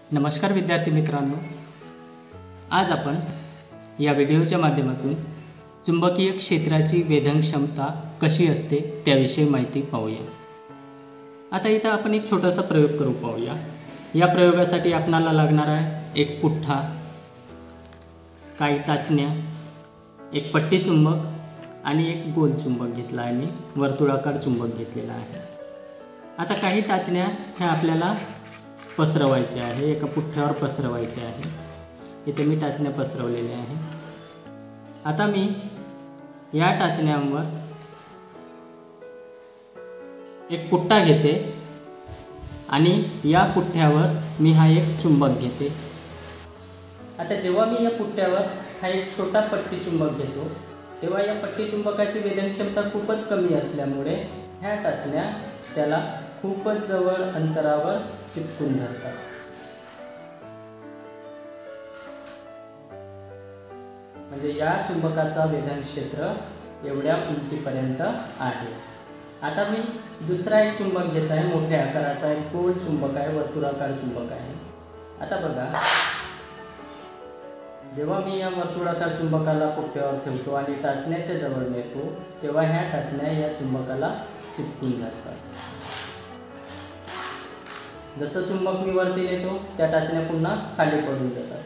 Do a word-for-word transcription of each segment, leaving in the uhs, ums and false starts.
नमस्कार विद्यार्थी मित्रांनो, आज आपण या व्हिडिओच्या माध्यमातून चुंबकीय क्षेत्राची वेधन क्षमता कशी असते त्याविषयी माहिती पाहूया। आता इथं आपण एक छोटासा प्रयोग करू पाहूया। या प्रयोगासाठी आपल्याला लागणार आहे एक पुठ्ठा, काही टाचण्या, एक पट्टी चुंबक आणि एक गोल चुंबक घेतला आहे। मी वर्तुळाकार चुंबक घेतलेला आहे। आता काही टाचण्या ह्या आपल्याला पसरवायचे आहे, एका पुठ्ठ्यावर पसरवायचे आहे। इथे मी टाचण्या पसरवलेल्या आहे। आता मी या टाचण्यांवर एक पुठ्ठा घेते आणि या पुठ्ठ्यावर मी हा एक चुंबक घेते। आता जेव्हा मी या पुठ्ठ्यावर हा एक छोटा पट्टी चुंबक घेतो तेव्हा या पट्टी चुंबकाची वेधन क्षमता खूपच कमी असल्यामुळे ह्या टाचण्या त्याला खूपच जवळ अंतरावर चिपकून धरतात। म्हणजे या चुंबकाचा वेधन क्षेत्र एवढ्या उंचीपर्यंत आहे। आता मी दुसरा एक चुंबक घेत आहे, मोठ्या आकाराचा एक गोल चुंबक आहे, वर्तुळाकार चुंबक आहे। आता बघा, जेव्हा मी या वर्तुळाकार चुंबकाला पुठ्ठ्यावर ठेवतो आणि टाचण्याच्या जवळ नेतो तेव्हा ह्या टाचण्या या चुंबकाला चिपकून धरतात। जसं चुंबक मी वरती नेतो त्या टाचण्या पुन्हा खाली पडून जातात।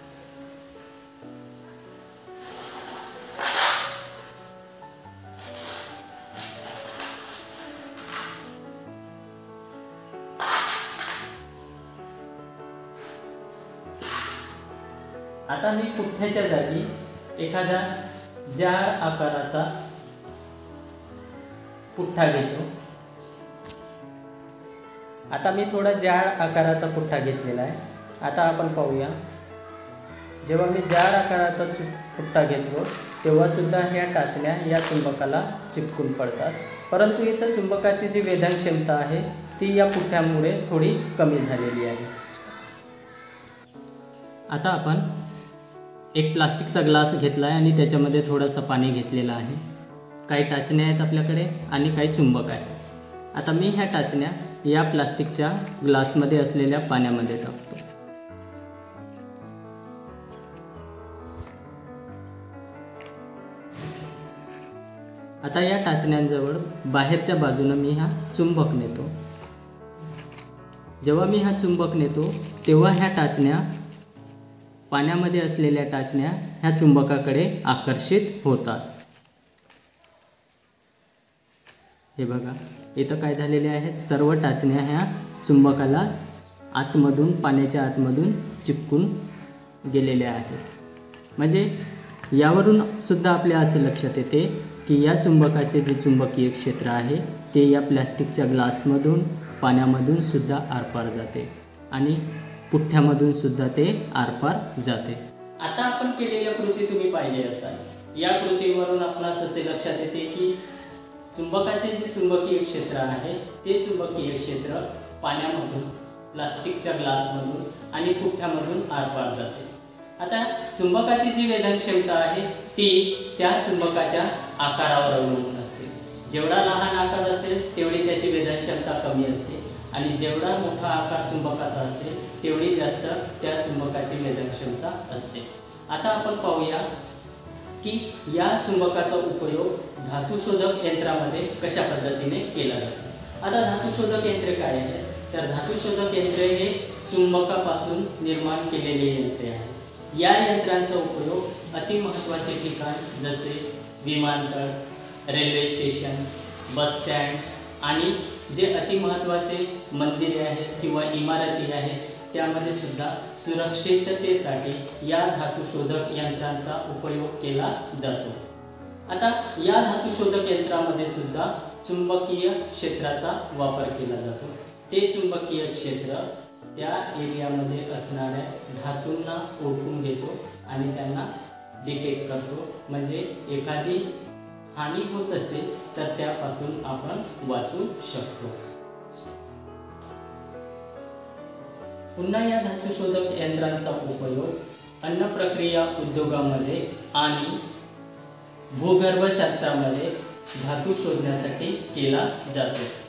आता मी पुठ्ठ्याच्या जागी एखाद्या जाड आकाराचा पुठ्ठा घेतो। आता मी थोडा जाड आकाराचा पुठ्ठा घेतलेला आहे। आता आपण पाहूया, जेव्हा मी जाड आकाराचा पुठ्ठा घेतो तेव्हा सुद्धा ह्या टाचण्या या चुंबकाला चिपकून पडतात, परंतु इथं चुंबकाची जी वेधन क्षमता आहे ती या पुठ्ठ्यामुळे थोडी कमी झालेली आहे। आता आपण एक प्लास्टिकचा ग्लास घेतला आहे आणि त्याच्यामध्ये थोडंसं पाणी घेतलेलं आहे। काही टाचण्या आहेत आपल्याकडे आणि काही चुंबक आहे। आता मी ह्या टाचण्या या प्लास्टिकच्या ग्लासमध्ये असलेल्या पाण्यामध्ये टाकतो। आता या टाचण्यांजवळ बाहेरच्या बाजूने मी हा चुंबक नेतो। जेव्हा मी हा चुंबक नेतो तेव्हा ह्या टाचण्या, पाण्यामध्ये असलेल्या टाचण्या ह्या चुंबकाकडे आकर्षित होतात। हे बघा, इथं काय झालेले आहेत, सर्व टाचण्या ह्या चुंबकाला आतमधून, पाण्याच्या आतमधून चिपकून गेलेल्या आहेत। म्हणजे यावरून सुद्धा आपल्या असे लक्षात येते की या चुंबकाचे जे चुंबकीय क्षेत्र आहे ते या प्लॅस्टिकच्या ग्लासमधून, पाण्यामधून सुद्धा आरपार जाते आणि पुठ्ठ्यामधून सुद्धा ते आरपार जाते। आता आपण केलेल्या कृती तुम्ही पाहिली असाल। या कृतीवरून आपणास असे लक्षात येते की चुंबकाचे जे चुंबकीय क्षेत्र आहे ते चुंबकीय क्षेत्र पाण्यामधून, प्लास्टिकच्या ग्लासमधून आणि पुठ्ठ्यामधून आरपार जाते। आता चुंबकाची जी वेधन क्षमता आहे ती त्या चुंबकाच्या आकारावर अवलंबून असते। जेवढा लहान आकार असेल तेवढी त्याची वेधन क्षमता कमी असते आणि जेवढा मोठा आकार चुंबकाचा असेल तेवढी जास्त त्या चुंबकाची वेधन क्षमता असते। आता आपण पाहूया की या चुंबकाचा उपयोग धातुशोधक यंत्रामध्ये कशा पद्धतीने केला जातो। आता धातुशोधक यंत्रे काय आहे, तर धातुशोधक यंत्रे हे चुंबकापासून निर्माण केलेले यंत्रे आहे। या यंत्रांचा उपयोग अति महत्त्वाचे ठिकाण जसे विमानतळ, रेल्वे स्टेशन्स, बस स्टँड्स आणि जे अति महत्त्वाचे मंदिरे आहेत किंवा इमारती आहेत त्यामध्ये सुद्धा सुरक्षिततेसाठी या धातुशोधक यंत्रांचा उपयोग केला जातो। आता या धातुशोधक यंत्रामध्ये सुद्धा चुंबकीय क्षेत्राचा वापर केला जातो। ते चुंबकीय क्षेत्र त्या एरियामध्ये असणाऱ्या धातूंना ओळखून घेतो आणि त्यांना डिटेक्ट करतो। म्हणजे एखादी हानी होत असेल तर त्यापासून आपण वाचू शकतो। पुन्हा या धातुशोधक यंत्रांचा उपयोग अन्न प्रक्रिया उद्योगामध्ये आणि भूगर्भशास्त्रामध्ये धातू शोधण्यासाठी केला जातो।